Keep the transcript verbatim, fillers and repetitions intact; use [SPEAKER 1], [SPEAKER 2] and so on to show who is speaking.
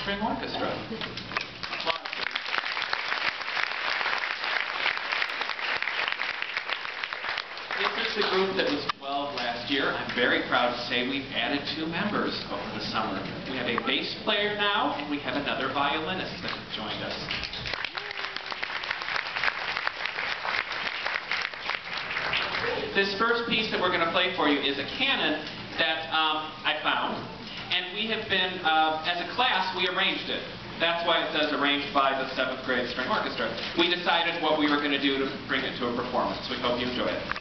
[SPEAKER 1] String Orchestra. This is the group that was twelve last year. I'm very proud to say we've added two members over the summer. We have a bass player now, and we have another violinist that has joined us. This first piece that we're going to play for you is a canon that um, I found, and we have been, uh, as a class, we arranged it. That's why it says arranged by the seventh grade string orchestra. We decided what we were going to do to bring it to a performance. We hope you enjoy it.